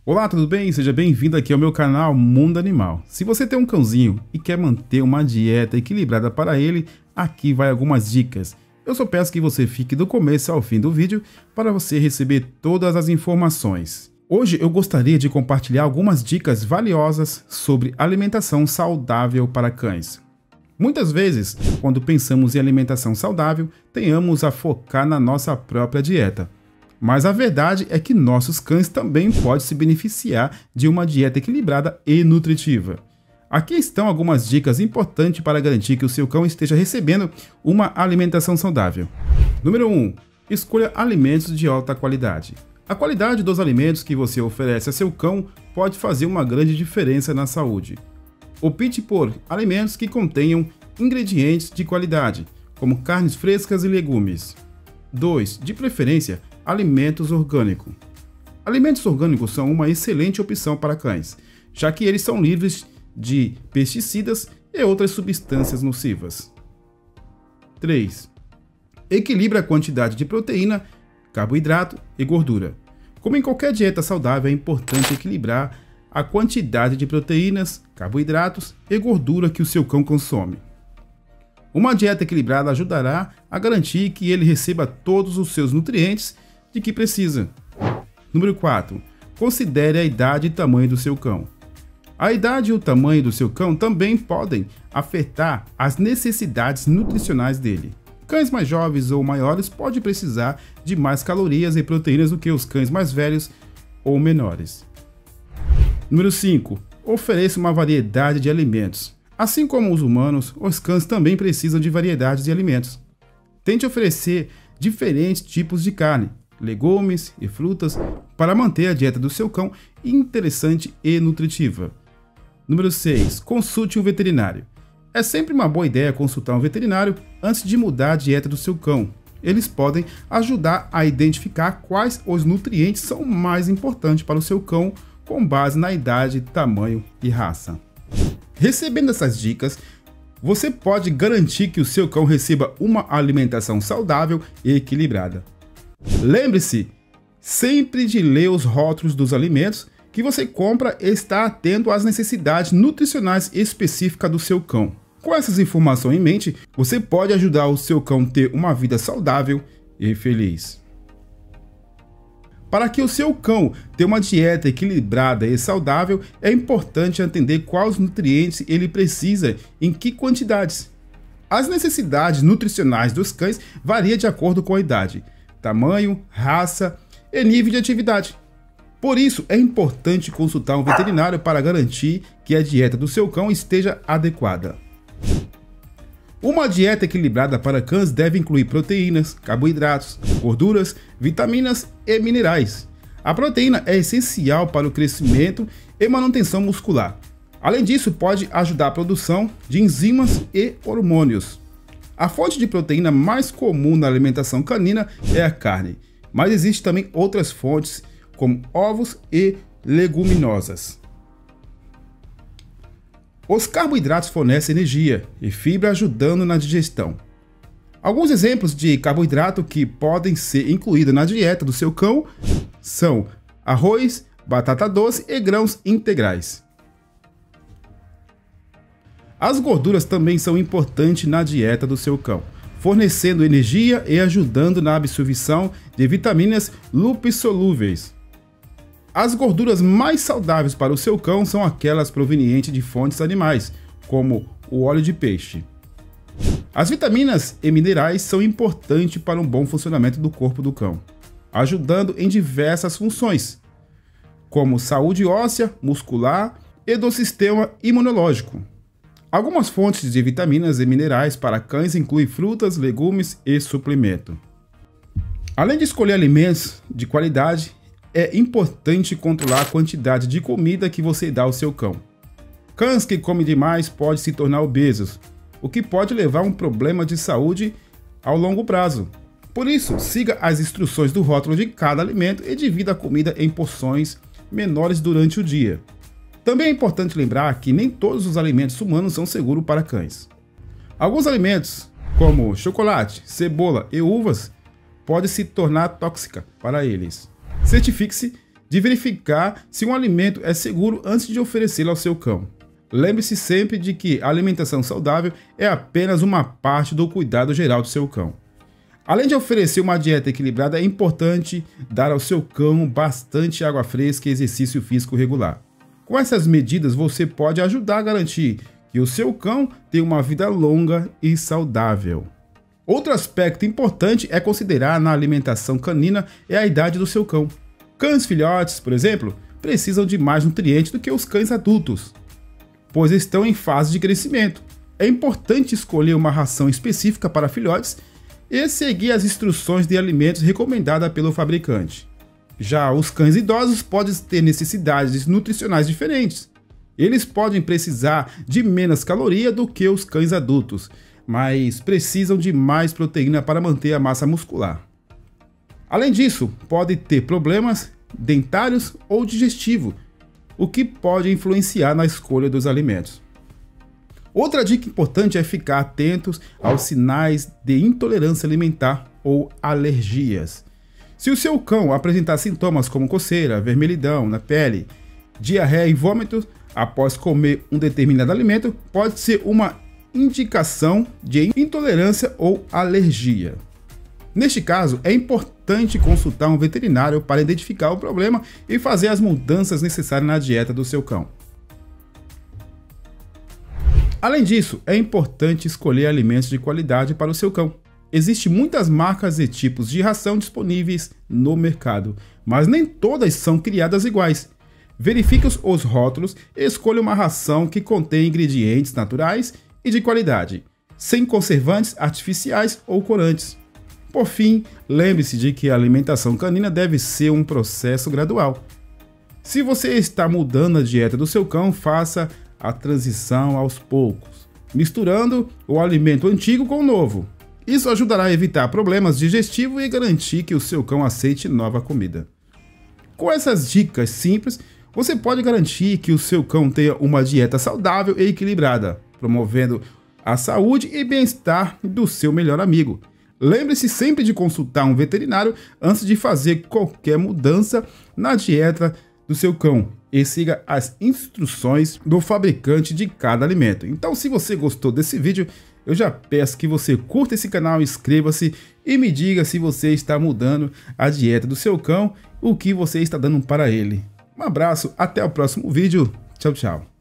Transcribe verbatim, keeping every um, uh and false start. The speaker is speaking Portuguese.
Olá, tudo bem? Seja bem-vindo aqui ao meu canal Mundo Animal. Se você tem um cãozinho e quer manter uma dieta equilibrada para ele, aqui vai algumas dicas. Eu só peço que você fique do começo ao fim do vídeo para você receber todas as informações. Hoje eu gostaria de compartilhar algumas dicas valiosas sobre alimentação saudável para cães. Muitas vezes, quando pensamos em alimentação saudável, tenhamos a focar na nossa própria dieta. Mas a verdade é que nossos cães também podem se beneficiar de uma dieta equilibrada e nutritiva. Aqui estão algumas dicas importantes para garantir que o seu cão esteja recebendo uma alimentação saudável. Número um. Escolha alimentos de alta qualidade. A qualidade dos alimentos que você oferece a seu cão pode fazer uma grande diferença na saúde. Opte por alimentos que contenham ingredientes de qualidade, como carnes frescas e legumes. dois. De preferência, alimentos orgânicos. Alimentos orgânicos são uma excelente opção para cães, já que eles são livres de pesticidas e outras substâncias nocivas. três. Equilibre a quantidade de proteína, carboidrato e gordura. Como em qualquer dieta saudável, é importante equilibrar a quantidade de proteínas, carboidratos e gordura que o seu cão consome. Uma dieta equilibrada ajudará a garantir que ele receba todos os seus nutrientes de que precisa. Número quatro. Considere a idade e tamanho do seu cão. A idade e o tamanho do seu cão também podem afetar as necessidades nutricionais dele. Cães mais jovens ou maiores podem precisar de mais calorias e proteínas do que os cães mais velhos ou menores. Número cinco. Ofereça uma variedade de alimentos. Assim como os humanos, os cães também precisam de variedades de alimentos. Tente oferecer diferentes tipos de carne, legumes e frutas para manter a dieta do seu cão interessante e nutritiva. Número seis. Consulte um veterinário. É sempre uma boa ideia consultar um veterinário antes de mudar a dieta do seu cão. Eles podem ajudar a identificar quais os nutrientes são mais importantes para o seu cão com base na idade, tamanho e raça. Recebendo essas dicas, você pode garantir que o seu cão receba uma alimentação saudável e equilibrada. Lembre-se sempre de ler os rótulos dos alimentos que você compra e estar atento às necessidades nutricionais específicas do seu cão. Com essas informações em mente, você pode ajudar o seu cão a ter uma vida saudável e feliz. Para que o seu cão tenha uma dieta equilibrada e saudável, é importante entender quais nutrientes ele precisa e em que quantidades. As necessidades nutricionais dos cães variam de acordo com a idade, tamanho, raça e nível de atividade. Por isso, é importante consultar um veterinário para garantir que a dieta do seu cão esteja adequada. Uma dieta equilibrada para cães deve incluir proteínas, carboidratos, gorduras, vitaminas e minerais. A proteína é essencial para o crescimento e manutenção muscular. Além disso, pode ajudar a produção de enzimas e hormônios. A fonte de proteína mais comum na alimentação canina é a carne, mas existem também outras fontes, como ovos e leguminosas. Os carboidratos fornecem energia e fibra, ajudando na digestão. Alguns exemplos de carboidrato que podem ser incluídos na dieta do seu cão são arroz, batata doce e grãos integrais. As gorduras também são importantes na dieta do seu cão, fornecendo energia e ajudando na absorção de vitaminas lipossolúveis. As gorduras mais saudáveis para o seu cão são aquelas provenientes de fontes animais, como o óleo de peixe. As vitaminas e minerais são importantes para um bom funcionamento do corpo do cão, ajudando em diversas funções, como saúde óssea, muscular e do sistema imunológico. Algumas fontes de vitaminas e minerais para cães incluem frutas, legumes e suplemento. Além de escolher alimentos de qualidade, é importante controlar a quantidade de comida que você dá ao seu cão. Cães que comem demais podem se tornar obesos, o que pode levar a um problema de saúde ao longo prazo. Por isso, siga as instruções do rótulo de cada alimento e divida a comida em porções menores durante o dia. Também é importante lembrar que nem todos os alimentos humanos são seguros para cães. Alguns alimentos, como chocolate, cebola e uvas, podem se tornar tóxicos para eles. Certifique-se de verificar se um alimento é seguro antes de oferecê-lo ao seu cão. Lembre-se sempre de que a alimentação saudável é apenas uma parte do cuidado geral do seu cão. Além de oferecer uma dieta equilibrada, é importante dar ao seu cão bastante água fresca e exercício físico regular. Com essas medidas, você pode ajudar a garantir que o seu cão tenha uma vida longa e saudável. Outro aspecto importante é considerar na alimentação canina é a idade do seu cão. Cães filhotes, por exemplo, precisam de mais nutrientes do que os cães adultos, pois estão em fase de crescimento. É importante escolher uma ração específica para filhotes e seguir as instruções de alimentos recomendadas pelo fabricante. Já os cães idosos podem ter necessidades nutricionais diferentes. Eles podem precisar de menos caloria do que os cães adultos, mas precisam de mais proteína para manter a massa muscular. Além disso, pode ter problemas dentários ou digestivos, o que pode influenciar na escolha dos alimentos. Outra dica importante é ficar atentos aos sinais de intolerância alimentar ou alergias. Se o seu cão apresentar sintomas como coceira, vermelhidão na pele, diarreia e vômitos após comer um determinado alimento, pode ser uma indicação de intolerância ou alergia. Neste caso, é importante consultar um veterinário para identificar o problema e fazer as mudanças necessárias na dieta do seu cão. Além disso, é importante escolher alimentos de qualidade para o seu cão. Existem muitas marcas e tipos de ração disponíveis no mercado, mas nem todas são criadas iguais. Verifique os rótulos e escolha uma ração que contém ingredientes naturais e de qualidade, sem conservantes artificiais ou corantes. Por fim, lembre-se de que a alimentação canina deve ser um processo gradual. Se você está mudando a dieta do seu cão, faça a transição aos poucos, misturando o alimento antigo com o novo. Isso ajudará a evitar problemas digestivos e garantir que o seu cão aceite nova comida. Com essas dicas simples, você pode garantir que o seu cão tenha uma dieta saudável e equilibrada, promovendo a saúde e bem-estar do seu melhor amigo. Lembre-se sempre de consultar um veterinário antes de fazer qualquer mudança na dieta do seu cão e siga as instruções do fabricante de cada alimento. Então, se você gostou desse vídeo, eu já peço que você curta esse canal, inscreva-se e me diga se você está mudando a dieta do seu cão, o que você está dando para ele. Um abraço, até o próximo vídeo. Tchau, tchau.